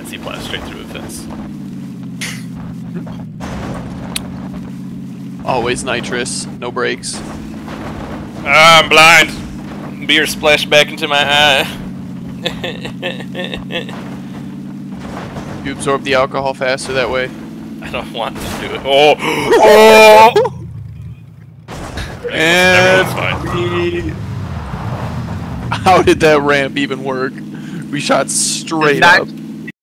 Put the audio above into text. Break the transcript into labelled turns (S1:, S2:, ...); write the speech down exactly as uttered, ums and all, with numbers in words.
S1: fence. He plowed straight through a fence.
S2: Always nitrous, no brakes.
S1: Ah, I'm blind. Beer splashed back into my eye.
S2: You absorb the alcohol faster that way.
S1: I don't want to do it. Oh! Oh!
S2: And
S1: Everyone's fine.
S2: we... How did that ramp even work? We shot straight
S3: Not
S2: up.